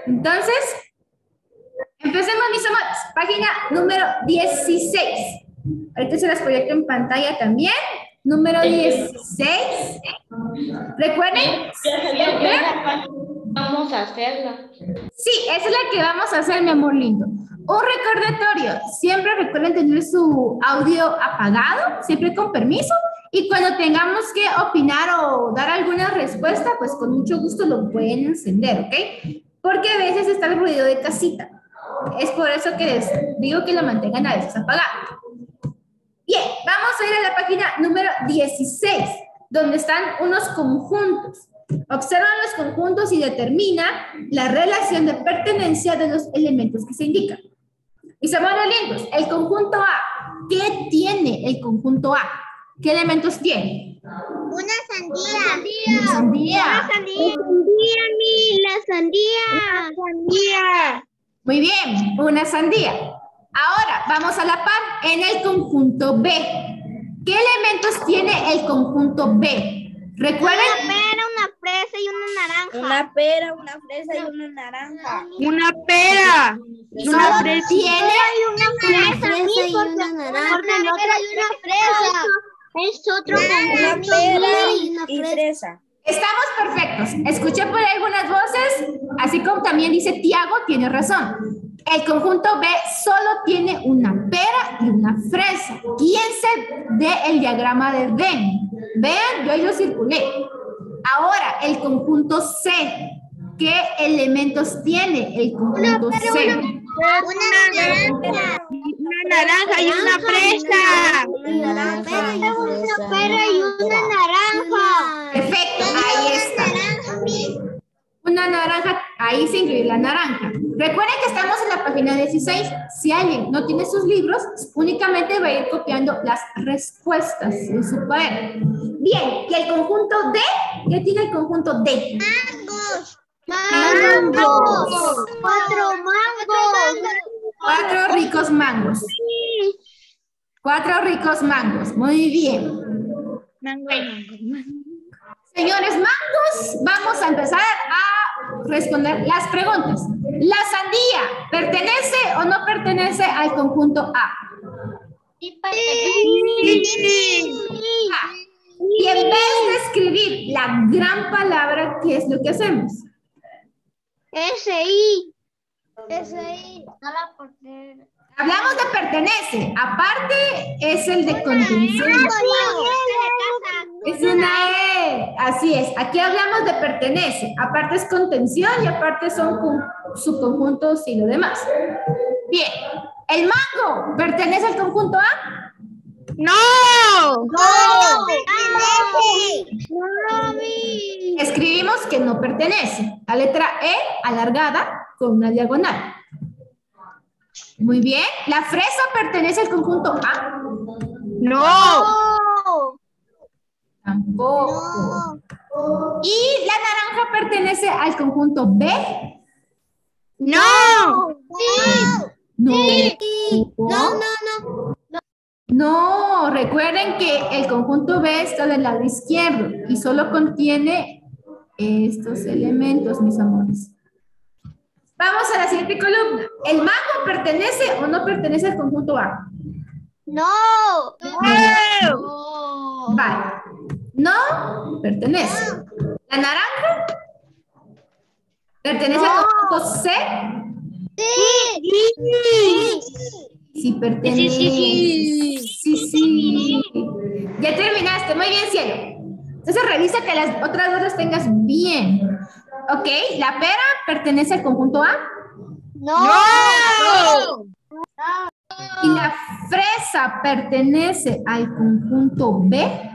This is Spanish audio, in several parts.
Entonces, empecemos, mis amores. Página número 16. Ahorita se las proyecto en pantalla también. Número 16. Recuerden. Vamos a hacerla. Sí, esa es la que vamos a hacer, mi amor lindo. Un recordatorio. Siempre recuerden tener su audio apagado, siempre con permiso. Y cuando tengamos que opinar o dar alguna respuesta, pues con mucho gusto lo pueden encender, ¿ok? Porque a veces está el ruido de casita. Es por eso que les digo que lo mantengan a veces apagado. Bien, vamos a ir a la página número 16, donde están unos conjuntos. Observa los conjuntos y determina la relación de pertenencia de los elementos que se indican. Mis amores lindos, el conjunto A, ¿qué tiene el conjunto A? ¿Qué elementos tiene? Una sandía. Una sandía. La sandía. Muy bien, una sandía. Ahora, vamos a la par en el conjunto B. ¿Qué elementos tiene el conjunto B? ¿Recuerden? Una pera, una fresa y una naranja. Una pera, una fresa y una naranja. Una pera. Solo tiene Una fresa y una naranja. Porque el otro hay una fresa. Es otro Una conjunto. pera y fresa. Estamos perfectos. Escuché por ahí algunas voces, así como también dice Tiago, tiene razón. El conjunto B solo tiene una pera y una fresa. Guíense del diagrama de Venn. Vean, yo ahí lo circulé. Ahora, el conjunto C. ¿Qué elementos tiene el conjunto C? Una naranja y una fresa. Una pera y una naranja. Perfecto, ahí está. Una naranja, ahí se incluye la naranja. Recuerden que estamos en la página 16. Si alguien no tiene sus libros, únicamente va a ir copiando las respuestas en su cuaderno. Bien, ¿y el conjunto D? ¿Qué tiene el conjunto D? Mangos. 4 mangos. 4 ricos mangos. 4 ricos mangos. Muy bien. Señores mangos, vamos a empezar a responder las preguntas. ¿La sandía pertenece o no pertenece al conjunto A? Y en vez de escribir la gran palabra, ¿qué es lo que hacemos? S.I. Hablamos de pertenece. Aparte es el de contención. Es una E. Así es. Aquí hablamos de pertenece. Aparte es contención y aparte son subconjuntos y lo demás. Bien. ¿El mango pertenece al conjunto A? ¡No! Escribimos que no pertenece. La letra E alargada con una diagonal. Muy bien. ¿La fresa pertenece al conjunto A? ¡No! Tampoco. ¿Y la naranja pertenece al conjunto B? ¡No! No. No. No, recuerden que el conjunto B está del lado izquierdo y solo contiene estos elementos, mis amores. Vamos a la siguiente columna. ¿El mango pertenece o no pertenece al conjunto A? No. Vale. No pertenece. ¿La naranja? ¿Pertenece al conjunto C? Sí, pertenece. Sí. Ya terminaste. Muy bien, cielo. Entonces revisa que las otras dos las tengas bien. Ok, ¿la pera pertenece al conjunto A? No. ¿Y la fresa pertenece al conjunto B?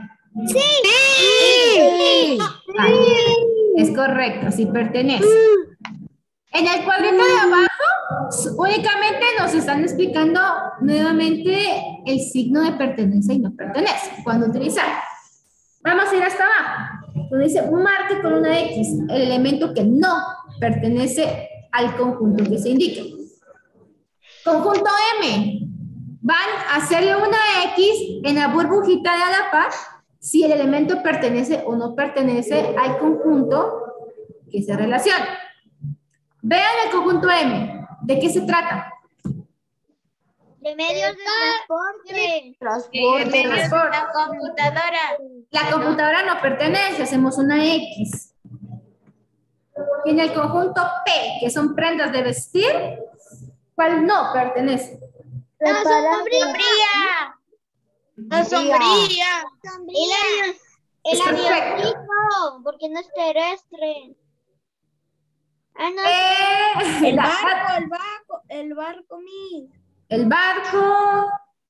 Sí. Vale. Es correcto, sí pertenece. En el cuadrito de abajo, únicamente nos están explicando nuevamente el signo de pertenencia y no pertenece, cuando utilizar. Vamos a ir hasta abajo. Donde dice, marque con una X el elemento que no pertenece al conjunto que se indica. Conjunto M. Van a hacerle una X en la burbujita de a la par si el elemento pertenece o no pertenece al conjunto que se relaciona. Vean el conjunto M. ¿De qué se trata? De medios de transporte. Transporte. La computadora. La computadora no pertenece, hacemos una X. Y en el conjunto P, que son prendas de vestir, ¿cuál no pertenece? La sombría. La sombría. El Perfecto. avioncito, porque no es terrestre. Ah, no. El La- barco, el barco, mi. El barco.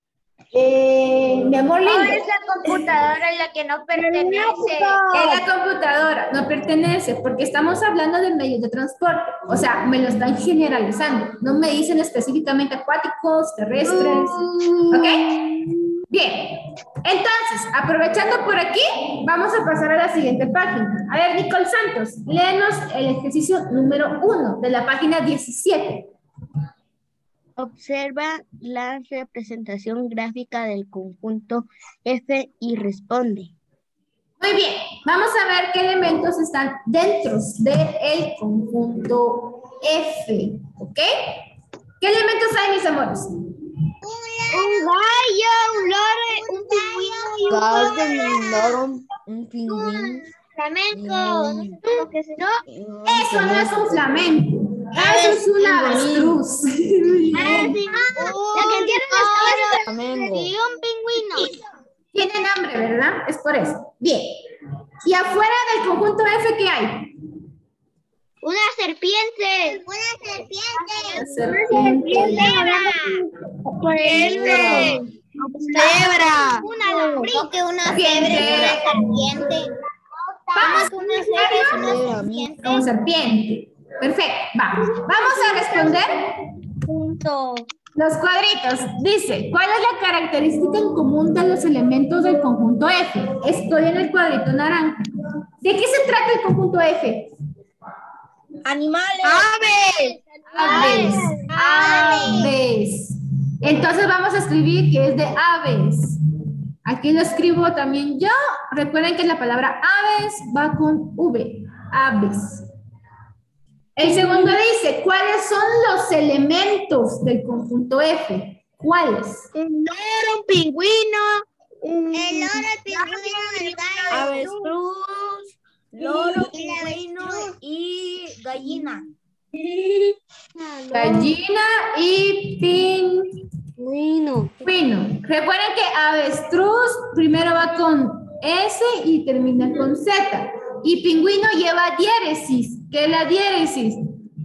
Mi amor lindo. Es la computadora la que no pertenece. Es la computadora, no pertenece, porque estamos hablando de medios de transporte. O sea, me lo están generalizando. No me dicen específicamente acuáticos, terrestres. ¿Ok? Bien. Entonces, aprovechando por aquí, vamos a pasar a la siguiente página. A ver, Nicole Santos, léenos el ejercicio número 1 de la página 17. Observa la representación gráfica del conjunto F y responde. Muy bien, vamos a ver qué elementos están dentro del conjunto F, ¿ok? ¿Qué elementos hay, mis amores? Un gallo, un loro, un pingüino y Un pingüino. flamenco. No sé lo que es eso. Eso no es un flamenco, eso es un avestruz. La que entiende las cabezas y un pingüino. Tienen hambre, ¿verdad? Es por eso. Bien. Y afuera del conjunto F, ¿qué hay? Una serpiente. Cebra. Una lombriz. No, que una Serpiente. serpiente. Vamos Una cebra es una serpiente. como serpiente. Perfecto. Vamos a responder Punto. los cuadritos. Dice, ¿cuál es la característica en común de los elementos del conjunto F? Estoy en el cuadrito naranja. ¿De qué se trata el conjunto F? Animales. Aves. Aves. Entonces vamos a escribir que es de aves. Aquí lo escribo también yo. Recuerden que la palabra aves va con V. Aves. El segundo dice, ¿cuáles son los elementos del conjunto F? ¿Cuáles? Un loro, un pingüino. El loro, el pingüino, el gallo. Avestruz, loro, pingüino y gallina. Gallina y pingüino. Recuerden que avestruz primero va con S y termina con Z. Y pingüino lleva diéresis. ¿Qué es la diéresis?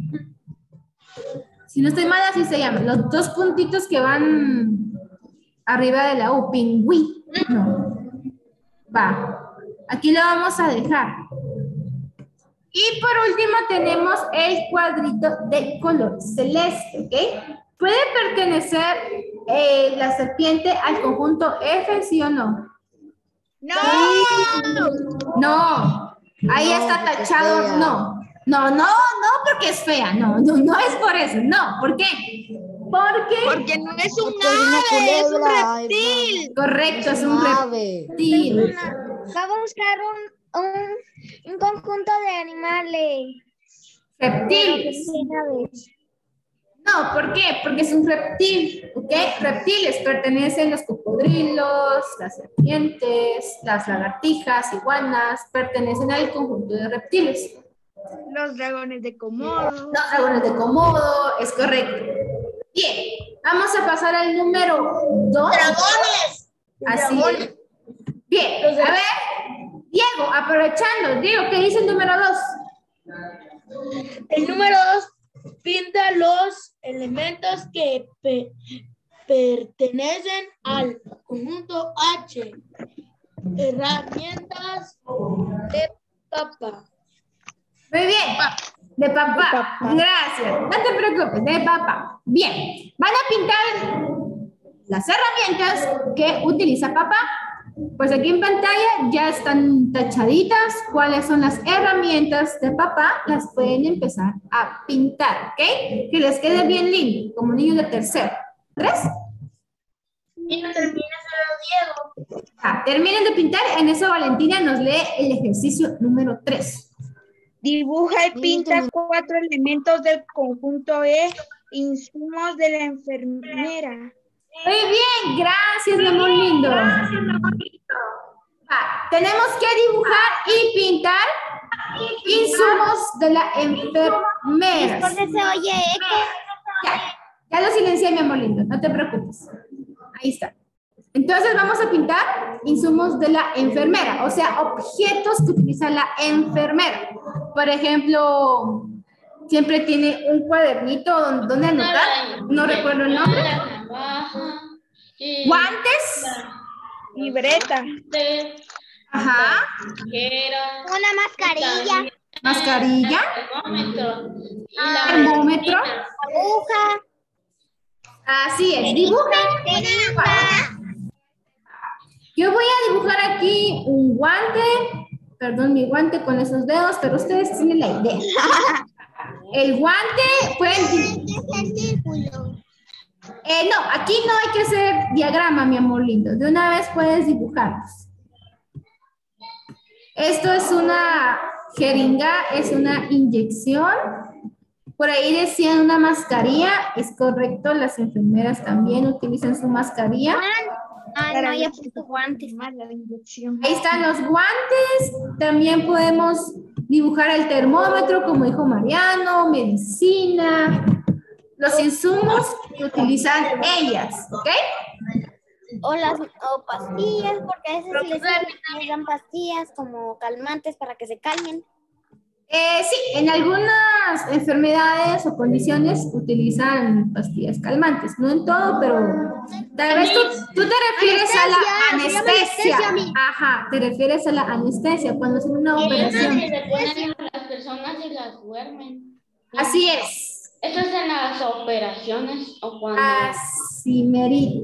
Si no estoy mal, así se llama. Los dos puntitos que van arriba de la U. Pingüino. Va. Aquí lo vamos a dejar. Y por último tenemos el cuadrito de color celeste, ¿ok? ¿Puede pertenecer la serpiente al conjunto F, sí o no? No. No. Ahí está tachado, no. No, porque es fea, no es por eso, no. ¿Por qué? Porque no es un ave, es un reptil. Correcto, es un reptil. Vamos a buscar un conjunto de animales. Reptiles. No, ¿por qué? Porque es un reptil, ¿ok? Reptiles pertenecen los cocodrilos, las serpientes, las lagartijas, iguanas, pertenecen al conjunto de reptiles. Los dragones de Komodo. Los dragones de Komodo, es correcto. Bien, vamos a pasar al número 2. ¡Dragones! Así es. Bien, a ver, Diego, aprovechando, Diego, ¿qué dice el número 2? El número 2 pinta los elementos que pertenecen al conjunto H. Herramientas de papá. Muy bien, de papá. Gracias, no te preocupes, de papá. Bien, van a pintar las herramientas que utiliza papá. Pues aquí en pantalla ya están tachaditas cuáles son las herramientas de papá. Las pueden empezar a pintar, ¿ok? Que les quede bien lindo, como niños de tercero. ¿3? Y no termina solo Diego. Terminen de pintar. En eso Valentina nos lee el ejercicio número 3. Dibuja y pinta 4 elementos del conjunto E, insumos de la enfermera. Muy bien, gracias, mi amor lindo. Tenemos que dibujar y pintar insumos de la enfermera. ¿Por qué se oye eco? Ya lo silencié, mi amor lindo, no te preocupes. Ahí está. Entonces vamos a pintar insumos de la enfermera, o sea, objetos que utiliza la enfermera. Por ejemplo, siempre tiene un cuadernito donde anotar, no recuerdo el nombre. Guantes. Libreta. Ajá. Una mascarilla. Mascarilla. Termómetro. Aguja. Así es, dibujen. Yo voy a dibujar aquí un guante, perdón, mi guante con esos dedos, pero ustedes tienen la idea. El guante pueden... no, aquí no hay que hacer diagrama, mi amor lindo. De una vez puedes dibujarlos. Esto es una jeringa, es una inyección. Por ahí decían una mascarilla, es correcto, las enfermeras también utilizan su mascarilla. No, ya puso guantes. Ahí están los guantes, también podemos dibujar el termómetro, como dijo Mariano, medicina, los insumos que utilizan ellas, ¿ok? O pastillas, porque a veces les dan pastillas como calmantes para que se calmen. Sí, en algunas enfermedades o condiciones utilizan pastillas calmantes, no en todo, pero tal vez tú te refieres a la anestesia. Ajá, te refieres a la anestesia cuando hacen una operación. Se ponen a las personas y las duermen. Así es. ¿Eso es en las operaciones o cuando? Así merito.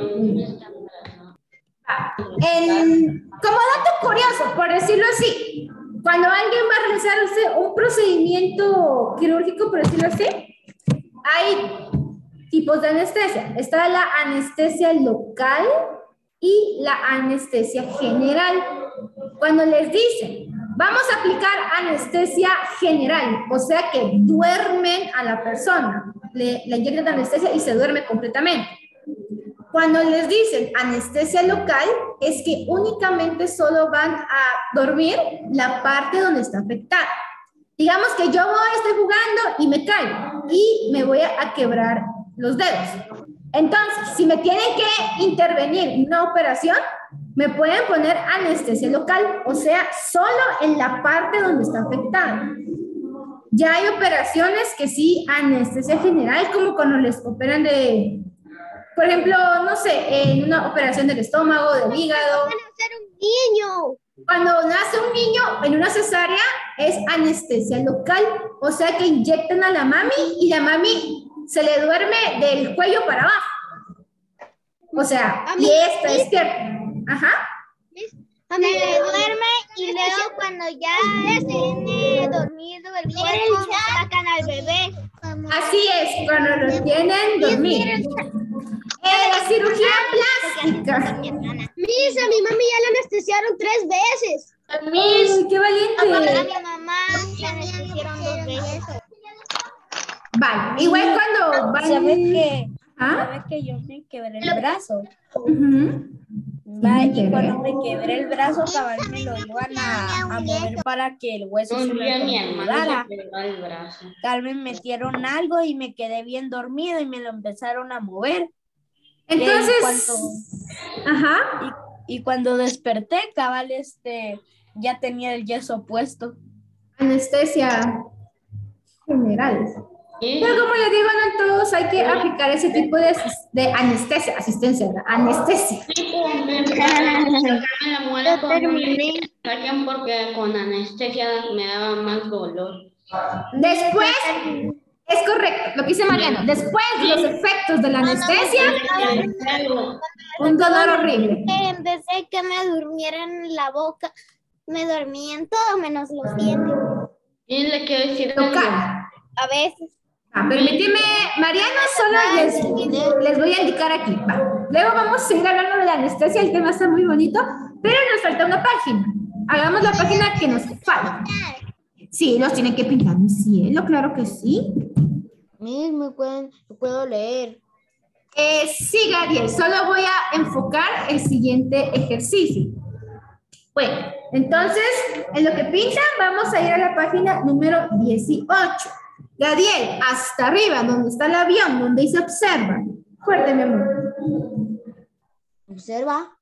Como dato curioso, por decirlo así, cuando alguien va a realizar un procedimiento quirúrgico, por decirlo así, hay tipos de anestesia. Está la anestesia local y la anestesia general. Cuando les dicen, vamos a aplicar anestesia general, o sea que duermen a la persona, le inyectan anestesia y se duerme completamente. Cuando les dicen anestesia local, es que únicamente solo van a dormir la parte donde está afectada. Digamos que yo estoy jugando y me caigo y me voy a quebrar los dedos. Entonces, si me tienen que intervenir en una operación, me pueden poner anestesia local, o sea, solo en la parte donde está afectada. Ya hay operaciones que sí, anestesia general, como cuando les operan de... Por ejemplo, no sé, en una operación del estómago, del hígado. ¡Van a hacer un niño! Cuando nace un niño en una cesárea es anestesia local, o sea que inyectan a la mami y la mami se le duerme del cuello para abajo. O sea, y está despierta. Ajá. A mí me duerme y luego cuando ya tiene dormido el cuerpo, sacan al bebé. Así es, cuando lo tienen dormido. La cirugía plástica. Miss, a mi mami ya la anestesiaron 3 veces. Miss, qué valiente. A mi mamá la anestesiaron 2 veces. Vale, igual cuando van... ¿Sabes que yo me quebré el brazo? Y cuando me quebré el brazo, cabal me lo iban a mover para que el hueso se me acomodara. Tal vez metieron algo y me quedé bien dormido y me lo empezaron a mover. Entonces, y cuando desperté, cabal, ya tenía el yeso puesto. Anestesia general. Pero como les digo, no en todos hay que aplicar ese tipo de anestesia, anestesia. Porque con anestesia me daba más dolor. Después, es correcto, lo que dice Mariano, después de los efectos de la anestesia, un dolor horrible. En vez de que me durmiera en la boca, me dormía en todo menos los dientes. Y le quiero decir a veces. Permíteme, Mariano, solo les voy a indicar aquí. Luego vamos a seguir hablando de la anestesia, el tema está muy bonito, pero nos falta una página. Hagamos la página que nos falta. Sí, los tienen que pintar en cielo, claro que sí. Me puedo leer. Sí, Gabriel, solo voy a enfocar el siguiente ejercicio. Bueno, entonces, en lo que pintan, vamos a ir a la página número 18. Gabriel, hasta arriba, donde está el avión, donde dice observa. Fuerte, mi amor. Observa.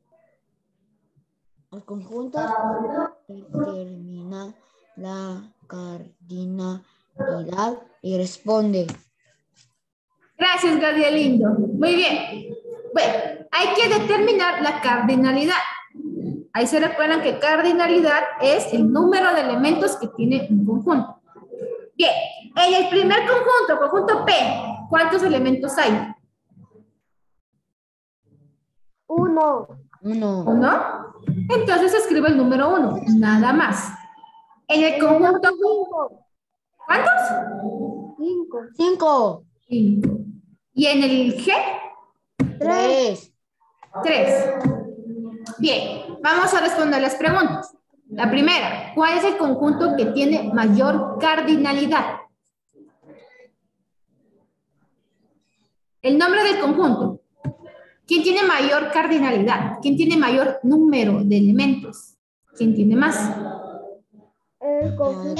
El conjunto determina la cardinalidad y responde. Gracias, Gabriel lindo. Muy bien. Bueno, hay que determinar la cardinalidad. Ahí se recuerdan que cardinalidad es el número de elementos que tiene un conjunto. Bien, en el primer conjunto P, ¿cuántos elementos hay? Uno. ¿Uno? Entonces escribe el número 1, nada más. En el conjunto... ¿Cuántos? 5. 5. ¿Y en el G? 3. 3. Bien, vamos a responder las preguntas. La primera, ¿cuál es el conjunto que tiene mayor cardinalidad? El nombre del conjunto. ¿Quién tiene mayor cardinalidad? ¿Quién tiene mayor número de elementos? ¿Quién tiene más? El conjunto.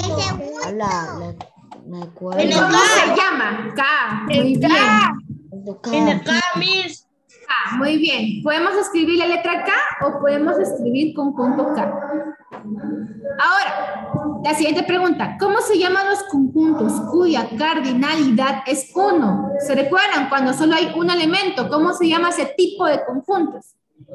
¿Cómo se llama? K. Muy bien. En el K, Miss. K, muy bien. ¿Podemos escribir la letra K o podemos escribir conjunto K? Ahora, la siguiente pregunta. ¿Cómo se llaman los conjuntos cuya cardinalidad es 1? ¿Se recuerdan cuando solo hay un elemento? ¿Cómo se llama ese tipo de conjuntos?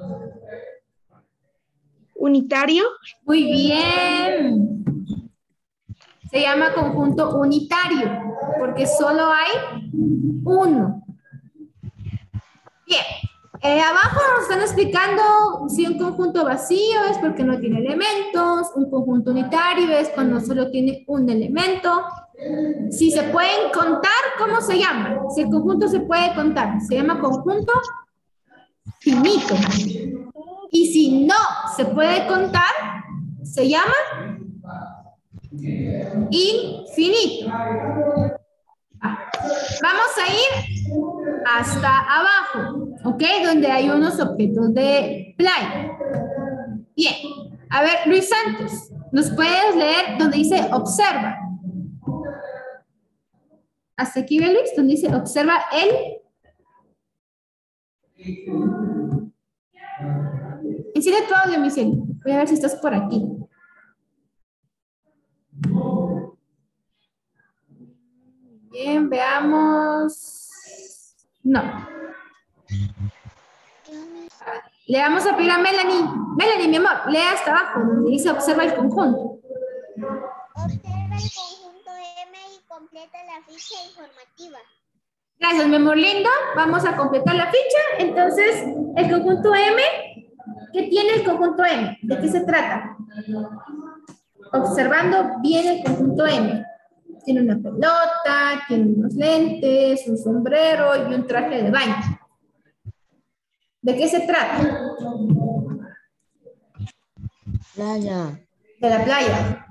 ¿Unitario? Muy bien. Se llama conjunto unitario porque solo hay uno. Bien. Abajo nos están explicando si un conjunto vacío es porque no tiene elementos, un conjunto unitario es cuando solo tiene un elemento. Si se pueden contar, ¿cómo se llama? Si el conjunto se puede contar, se llama conjunto finito. Y si no se puede contar, se llama infinito. Vamos a ir hasta abajo, ¿ok? Donde hay unos objetos de playa. Bien. A ver, Luis Santos, ¿nos puedes leer donde dice observa? Hasta aquí, ¿ve, Luis? Donde dice observa el... Enciende tu audio, mi cielo. Voy a ver si estás por aquí. Bien, veamos. No. Le vamos a pedir a Melanie. Melanie, mi amor, lea hasta abajo, donde dice observa el conjunto. Observa el conjunto M y completa la ficha informativa. Gracias, mi amor lindo. Vamos a completar la ficha. Entonces, el conjunto M, ¿qué tiene el conjunto M? ¿De qué se trata? Observando bien el conjunto M. Tiene una pelota, tiene unos lentes, un sombrero y un traje de baño. ¿De qué se trata? Playa. De la playa.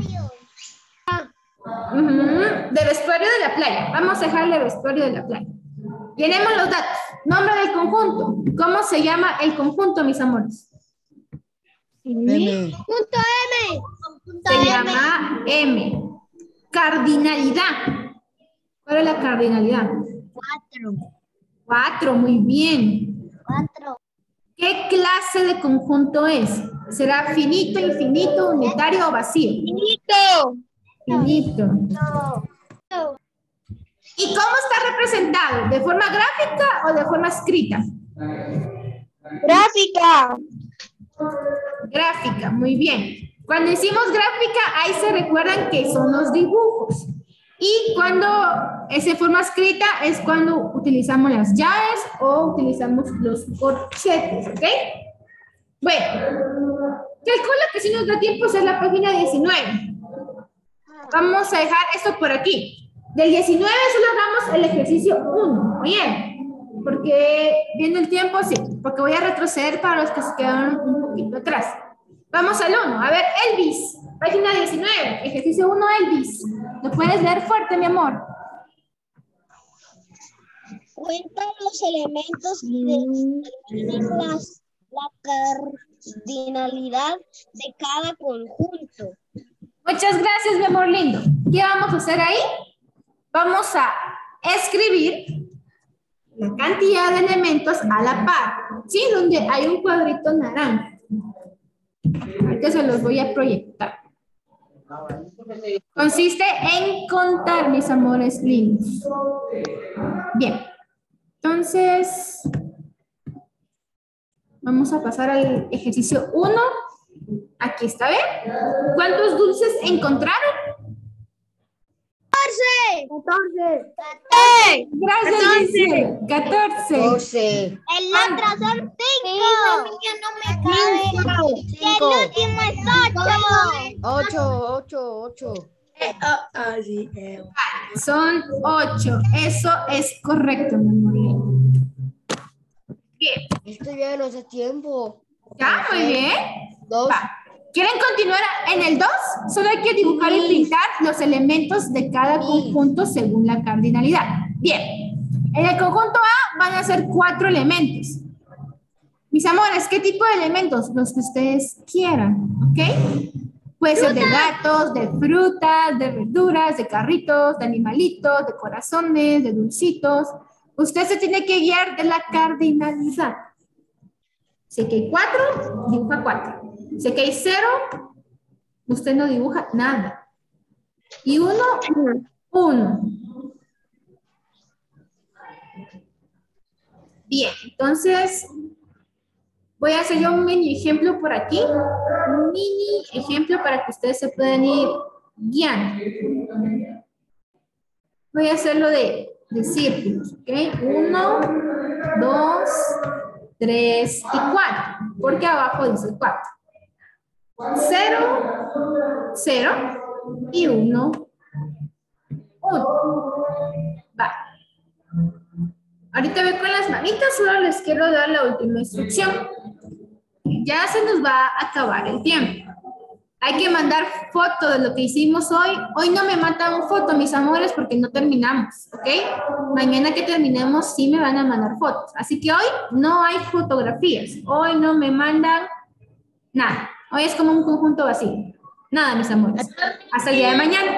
De vestuario de la playa. Vamos a dejarle vestuario de la playa. Tenemos los datos. Nombre del conjunto. ¿Cómo se llama el conjunto, mis amores? M. Punto M. Se llama M. Cardinalidad. ¿Cuál es la cardinalidad? 4. 4, muy bien. 4. ¿Qué clase de conjunto es? ¿Será finito, infinito, unitario o vacío? Finito. Finito. No. ¿Y cómo está representado? ¿De forma gráfica o de forma escrita? Gráfica. Gráfica, muy bien. Cuando decimos gráfica, ahí se recuerdan que son los dibujos. Y cuando es de forma escrita, es cuando utilizamos las llaves o utilizamos los corchetes, ¿ok? Bueno, calcula que si nos da tiempo es la página 19. Vamos a dejar esto por aquí. Del 19 solo hagamos el ejercicio 1, ¿oyen? Porque viendo el tiempo, sí, porque voy a retroceder para los que se quedaron un poquito atrás. Vamos al 1. A ver, Elvis, Página 19, ejercicio 1, Elvis. ¿Lo puedes leer fuerte, mi amor? Cuenta los elementos y determinen la cardinalidad de cada conjunto. Muchas gracias, mi amor lindo. ¿Qué vamos a hacer ahí? Vamos a escribir la cantidad de elementos a la par, ¿sí? Donde hay un cuadrito naranja. Ahorita se los voy a proyectar. Consiste en contar, mis amores lindos. Bien. Entonces, vamos a pasar al ejercicio 1. Aquí está, ¿ven? ¿Cuántos dulces encontraron? 14. Gracias, Giselle. 14. 12. El otro son 5. No me cabe. Y el último es 8. Sí. Son 8. Eso es correcto, mi amor lindo. Bien. Esto ya no hace tiempo. Ya, muy bien. 2. Va. ¿Quieren continuar en el 2? Solo hay que dibujar y pintar los elementos de cada conjunto según la cardinalidad. Bien. En el conjunto A van a ser 4 elementos. Mis amores, ¿qué tipo de elementos? Los que ustedes quieran, ¿ok? Puede ser de gatos, de frutas, de verduras, de carritos, de animalitos, de corazones, de dulcitos. Usted se tiene que guiar de la cardinalidad. Si que hay 4, dibuja 4. Si que hay 0, usted no dibuja nada. Y 1, 1. Bien, entonces voy a hacer yo un mini ejemplo por aquí. Un mini ejemplo para que ustedes se puedan ir guiando. Voy a hacerlo de círculos, ¿ok? 1, 2, 3 y 4. Porque abajo dice 4. 0, 0 y 1, 1. Va. Ahorita voy con las manitas, solo les quiero dar la última instrucción. Ya se nos va a acabar el tiempo. Hay que mandar foto de lo que hicimos hoy. Hoy no me mandan foto, mis amores, porque no terminamos, ¿ok? Mañana que terminemos sí me van a mandar fotos. Así que hoy no hay fotografías. Hoy no me mandan nada. Hoy es como un conjunto vacío. Nada, mis amores. Hasta el día de mañana.